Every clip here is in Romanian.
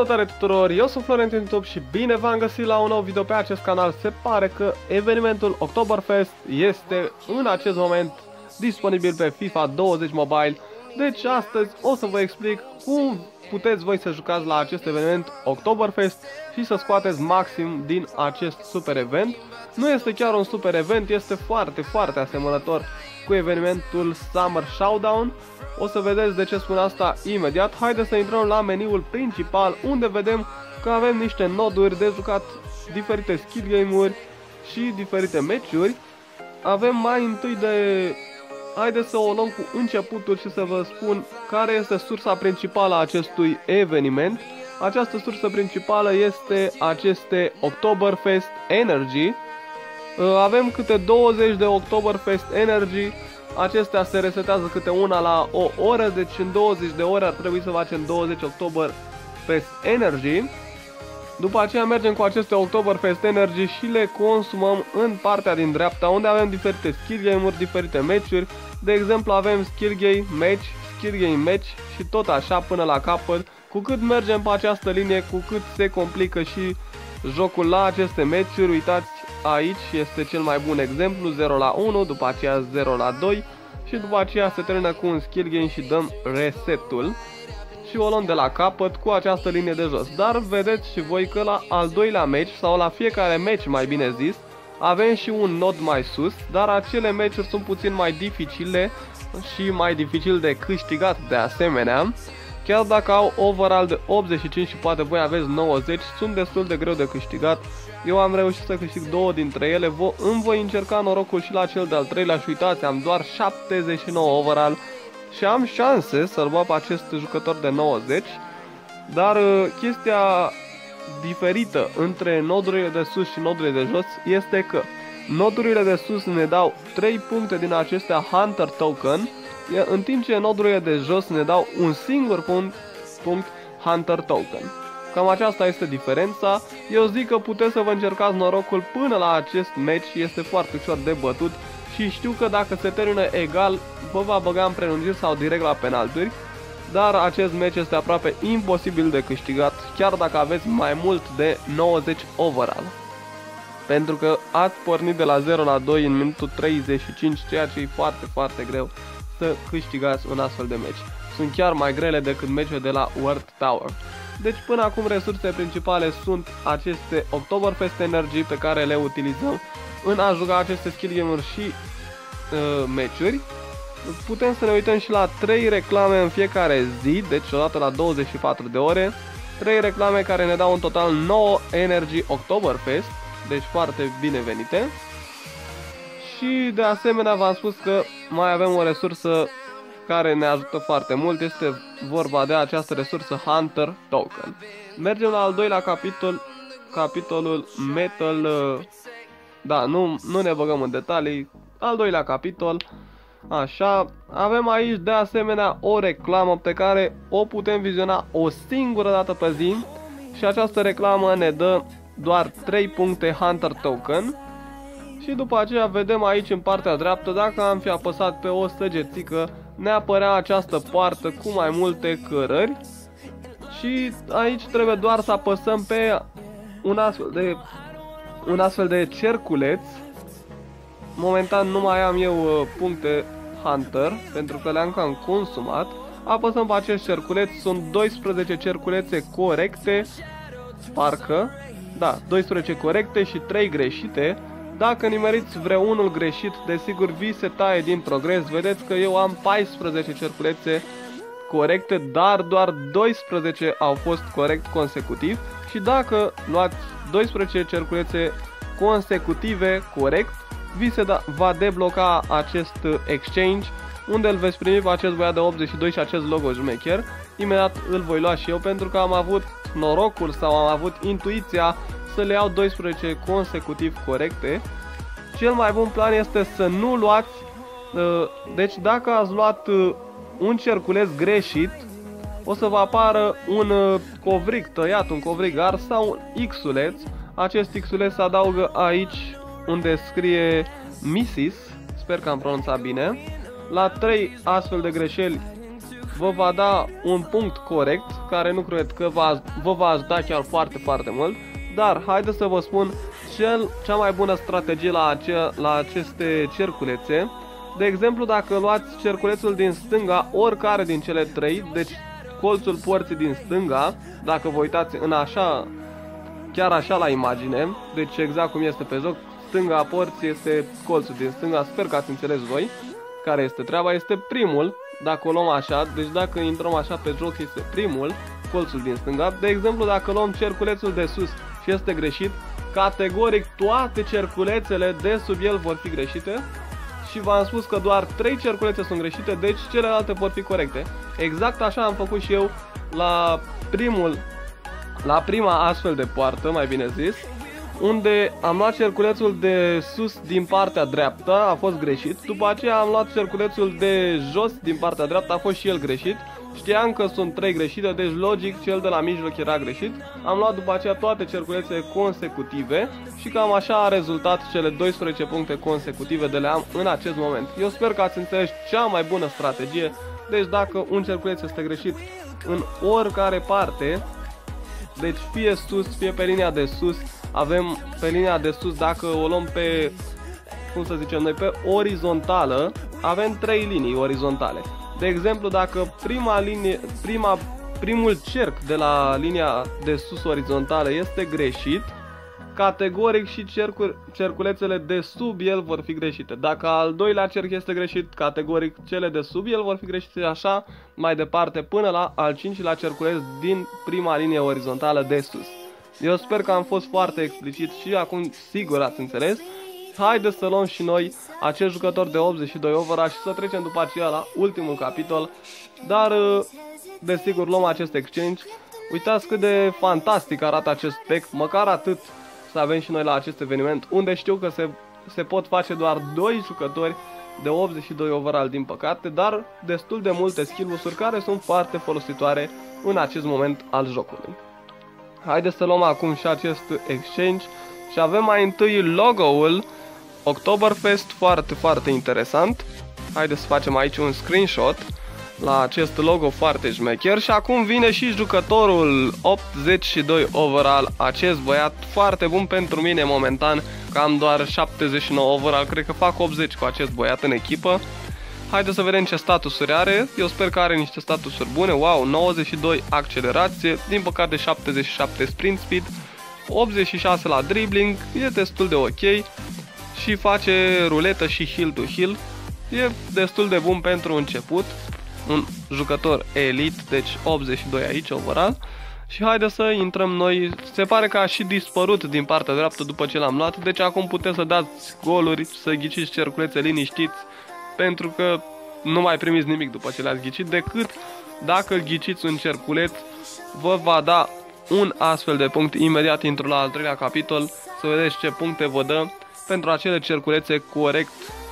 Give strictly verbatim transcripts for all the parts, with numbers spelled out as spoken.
Salutare tuturor, eu sunt Florentin YouTube și bine v-am găsit la un nou video pe acest canal. Se pare că evenimentul Oktoberfest este în acest moment disponibil pe FIFA douăzeci Mobile. Deci astăzi o să vă explic cum puteți voi să jucați la acest eveniment Oktoberfest și să scoateți maxim din acest super event. Nu este chiar un super event, este foarte, foarte asemănător cu evenimentul Summer Showdown. O să vedeți de ce spun asta imediat. Haideți să intrăm la meniul principal, unde vedem că avem niște noduri de jucat diferite skill game-uri și diferite meciuri. Avem mai întâi de... Haideți să o luăm cu începutul și să vă spun care este sursa principală a acestui eveniment. Această sursă principală este aceste Oktoberfest Energy. Avem câte douăzeci de Oktoberfest Energy. Acestea se resetează câte una la o oră, deci în douăzeci de ore ar trebui să facem douăzeci Oktoberfest Energy. După aceea mergem cu aceste Oktoberfest Energy și le consumăm în partea din dreapta, unde avem diferite skill game-uri, diferite meciuri. De exemplu avem skill game match, skill game match și tot așa până la capăt. Cu cât mergem pe această linie, cu cât se complică și jocul la aceste meciuri. Uitați, aici este cel mai bun exemplu, zero la unu, după aceea zero la doi și după aceea se termină cu un skill game și dăm resetul. Și o luăm de la capăt cu această linie de jos. Dar vedeți și voi că la al doilea match, sau la fiecare match mai bine zis, avem și un nod mai sus, dar acele meciuri sunt puțin mai dificile și mai dificil de câștigat de asemenea. Chiar dacă au overall de optzeci și cinci și poate voi aveți nouăzeci, sunt destul de greu de câștigat. Eu am reușit să câștig două dintre ele, îmi voi încerca norocul și la cel de-al treilea și uitați, am doar șaptezeci și nouă overall și am șanse să-l bag pe acest jucător de nouăzeci. Dar chestia diferită între nodurile de sus și nodurile de jos este că nodurile de sus ne dau trei puncte din acestea Hunter Token, în timp ce nodurile de jos ne dau un singur punct, punct Hunter Token. Cam aceasta este diferența. Eu zic că puteți să vă încercați norocul până la acest match, este foarte ușor de bătut și știu că dacă se termină egal vă va băga în prelungiri sau direct la penalturi. Dar acest match este aproape imposibil de câștigat, chiar dacă aveți mai mult de nouăzeci overall. Pentru că ați pornit de la zero la doi în minutul treizeci și cinci, ceea ce e foarte, foarte greu să câștigați un astfel de match. Sunt chiar mai grele decât meciurile de la World Tower. Deci până acum resursele principale sunt aceste Oktoberfest Energy pe care le utilizăm în a juca aceste skill game-uri și uh, meciuri. Putem să ne uităm și la trei reclame în fiecare zi, deci odată la douăzeci și patru de ore. trei reclame care ne dau în total nouă Energy Oktoberfest, deci foarte binevenite. Și de asemenea v-am spus că mai avem o resursă care ne ajută foarte mult, este vorba de această resursă Hunter Token. Mergem la al doilea capitol, capitolul Metal, da, nu, nu ne băgăm în detalii, al doilea capitol. Așa, avem aici de asemenea o reclamă pe care o putem viziona o singură dată pe zi și această reclamă ne dă doar trei puncte Hunter Token. Și după aceea vedem aici în partea dreaptă, dacă am fi apăsat pe o săgețică, ne apărea această poartă cu mai multe cărări. Și aici trebuie doar să apăsăm pe un astfel de, un astfel de cerculeț. Momentan nu mai am eu uh, puncte Hunter, pentru că le-am cam consumat. Apăsăm pe acest cerculeț, sunt doisprezece cerculețe corecte, parcă, da, doisprezece corecte și trei greșite. Dacă nimeriți vreunul greșit, desigur vi se taie din progres. Vedeți că eu am paisprezece cerculețe corecte, dar doar doisprezece au fost corect consecutiv. Și dacă luați doisprezece cerculețe consecutive corect, vi se da, va debloca acest exchange, unde îl veți primi pe acest băiat de optzeci și doi și acest logo șmecher. Imediat îl voi lua și eu, pentru că am avut norocul sau am avut intuiția să le iau doisprezece consecutiv corecte. Cel mai bun plan este să nu luați, deci dacă ați luat un cerculeț greșit, o să vă apară un covric tăiat, un covric ars sau un X-uleț. Acest X-uleț se adaugă aici unde scrie missis, sper că am pronunțat bine. La trei astfel de greșeli vă va da un punct corect, care nu cred că va, vă va ajuta chiar foarte, foarte mult. Dar haideți să vă spun cel, cea mai bună strategie la, ace, la aceste cerculețe. De exemplu, dacă luați cerculețul din stânga, oricare din cele trei, deci colțul porții din stânga, dacă vă uitați în așa, chiar așa la imagine, deci exact cum este pe joc, stânga porții este colțul din stânga, sper că ați înțeles voi care este treaba, este primul, dacă o luăm așa, deci dacă intrăm așa pe joc este primul, colțul din stânga. De exemplu, dacă luăm cerculețul de sus și este greșit, categoric toate cerculețele de sub el vor fi greșite. Și v-am spus că doar trei cerculețe sunt greșite, deci celelalte vor fi corecte. Exact așa am făcut și eu la primul, la prima astfel de poartă, mai bine zis, unde am luat cerculețul de sus din partea dreaptă, a fost greșit. După aceea am luat cerculețul de jos din partea dreaptă, a fost și el greșit. Știam că sunt trei greșite, deci logic cel de la mijloc era greșit. Am luat după aceea toate cerculețele consecutive și cam așa a rezultat cele doisprezece puncte consecutive de le am în acest moment. Eu sper că ați înțeles cea mai bună strategie. Deci dacă un cerculeț este greșit în oricare parte, deci fie sus, fie pe linia de sus, avem pe linia de sus, dacă o luăm pe, cum să zicem noi, pe orizontală, avem trei linii orizontale. De exemplu, dacă prima linie, prima, primul cerc de la linia de sus orizontală este greșit, categoric și cercul, cerculețele de sub el vor fi greșite. Dacă al doilea cerc este greșit, categoric cele de sub el vor fi greșite, așa mai departe până la al cincilea cerculeț din prima linie orizontală de sus. Eu sper că am fost foarte explicit și acum sigur ați înțeles. Haideți să luăm și noi acest jucător de optzeci și doi overall și să trecem după aceea la ultimul capitol. Dar desigur luăm acest exchange. Uitați cât de fantastic arată acest pack, măcar atât să avem și noi la acest eveniment, unde știu că se, se pot face doar doi jucători de optzeci și doi overall din păcate, dar destul de multe skill-uri care sunt foarte folositoare în acest moment al jocului. Haideți să luăm acum și acest exchange și avem mai întâi logo-ul Oktoberfest, foarte, foarte interesant. Haideți să facem aici un screenshot la acest logo foarte șmecher. Și acum vine și jucătorul optzeci și doi overall, acest băiat foarte bun pentru mine momentan, că am doar șaptezeci și nouă overall, cred că fac optzeci cu acest băiat în echipă. Haideți să vedem ce statusuri are, eu sper că are niște statusuri bune. Wow, nouăzeci și doi accelerație, din păcate șaptezeci și șapte sprint speed, optzeci și șase la dribbling, e destul de ok și face ruletă și heal to heal, e destul de bun pentru început, un jucător elite, deci optzeci și doi aici overall. Și haideți să intrăm noi, se pare că a și dispărut din partea dreaptă după ce l-am luat, deci acum puteți să dați goluri, să ghiciți cerculețe liniștiți, pentru că nu mai primiți nimic după ce le-ați ghicit, decât dacă îl ghiciți un cerculeț, vă va da un astfel de punct. Imediat intru la al treilea capitol să vedeți ce puncte vă dă pentru acele cerculețe corect,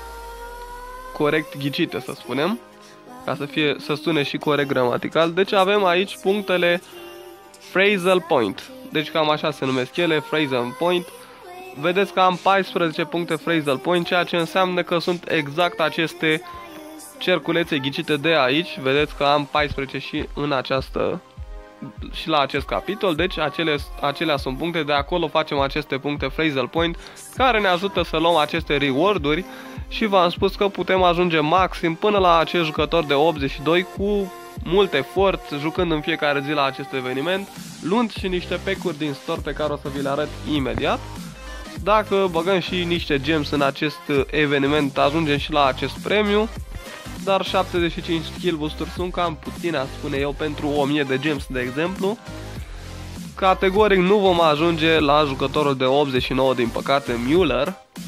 corect ghicite, să spunem, ca să, fie, să sune și corect gramatical. Deci avem aici punctele Phrasal Point, deci cam așa se numesc ele, Phrasal Point. Vedeți că am paisprezece puncte Phrasal Point, ceea ce înseamnă că sunt exact aceste cerculețe ghicite de aici. Vedeți că am paisprezece și în această și la acest capitol, deci acele, acelea sunt puncte, de acolo facem aceste puncte Phrasal Point care ne ajută să luăm aceste reward-uri și v-am spus că putem ajunge maxim până la acest jucător de optzeci și doi cu mult efort, jucând în fiecare zi la acest eveniment, luând și niște pack-uri din store pe care o să vi le arăt imediat. Dacă băgăm și niște gems în acest eveniment, ajungem și la acest premiu. Dar șaptezeci și cinci skill boost-uri sunt cam puține, aș spune eu, pentru o mie de gems, de exemplu. Categoric nu vom ajunge la jucătorul de optzeci și nouă, din păcate, Müller.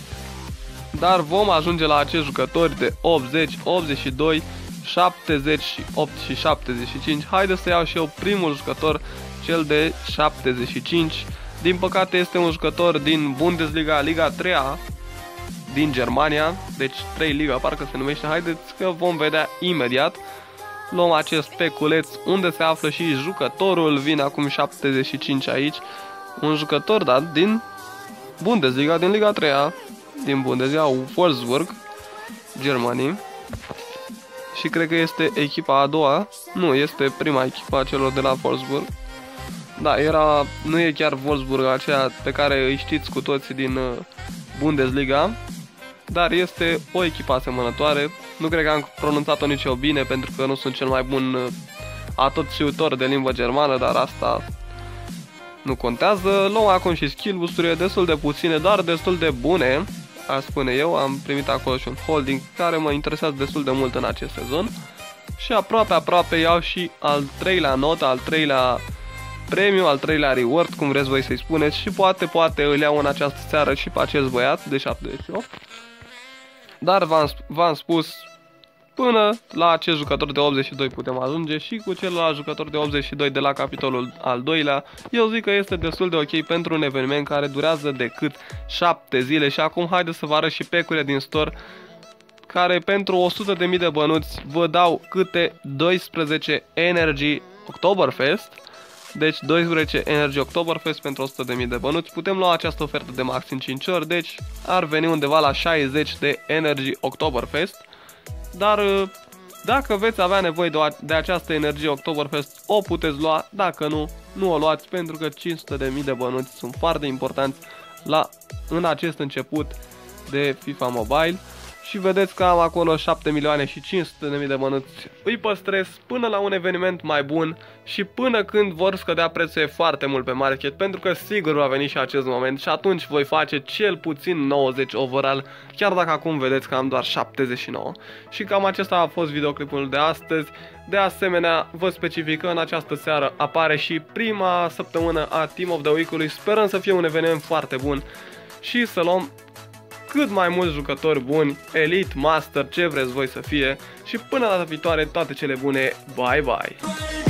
Dar vom ajunge la acești jucători de optzeci, optzeci și doi, șaptezeci și opt și șaptezeci și cinci. Haideți să iau și eu primul jucător, cel de șaptezeci și cinci. Din păcate este un jucător din Bundesliga, Liga trei din Germania, deci trei Liga parcă se numește. Haideți că vom vedea imediat. Luăm acest peculeț unde se află și jucătorul, vine acum șaptezeci și cinci aici. Un jucător, da, din Bundesliga, din Liga trei, din Bundesliga, Wolfsburg, Germany. și cred că este echipa a doua. Nu, este prima echipa a celor de la Wolfsburg. Da, era, nu e chiar Wolfsburg aceea pe care îi știți cu toții din Bundesliga, dar este o echipă asemănătoare. Nu cred că am pronunțat-o nici eu bine, pentru că nu sunt cel mai bun atotșiutor de limbă germană, dar asta nu contează. Luăm acum și skill boost-urile destul de puține, dar destul de bune, aș spune eu. Am primit acolo și un holding care mă interesează destul de mult în acest sezon. Și aproape, aproape iau și al treilea not, al treilea premiu, al treilea reward, cum vreți voi să-i spuneți. Și poate, poate îl iau în această seară și pe acest băiat de șaptezeci și opt. Dar v-am spus, până la acest jucător de optzeci și doi putem ajunge și cu celălalt jucător de optzeci și doi de la capitolul al doilea. Eu zic că este destul de ok pentru un eveniment care durează decât șapte zile. Și acum haideți să vă arăt și pecurile din store, care pentru o sută de mii de bănuți vă dau câte doisprezece Energy Oktoberfest. Deci doisprezece Energy Oktoberfest pentru o sută de mii de bănuți. Putem lua această ofertă de maxim cinci ori, deci ar veni undeva la șaizeci de Energy Oktoberfest. Dar dacă veți avea nevoie de, o, de această energie Oktoberfest, o puteți lua. Dacă nu, nu o luați, pentru că cinci sute de mii de bănuți sunt foarte importanți la, în acest început de FIFA Mobile. Și vedeți că am acolo șapte milioane și cinci sute de mii de bănuți. Îi păstrez până la un eveniment mai bun și până când vor scădea prețurile foarte mult pe market, pentru că sigur va veni și acest moment și atunci voi face cel puțin nouăzeci overall, chiar dacă acum vedeți că am doar șaptezeci și nouă. Și cam acesta a fost videoclipul de astăzi. De asemenea, vă specific că în această seară apare și prima săptămână a Team of the Week-ului. Sperăm să fie un eveniment foarte bun și să luăm cât mai mulți jucători buni, Elite, Master, ce vreți voi să fie. Și până data viitoare, toate cele bune, bye bye!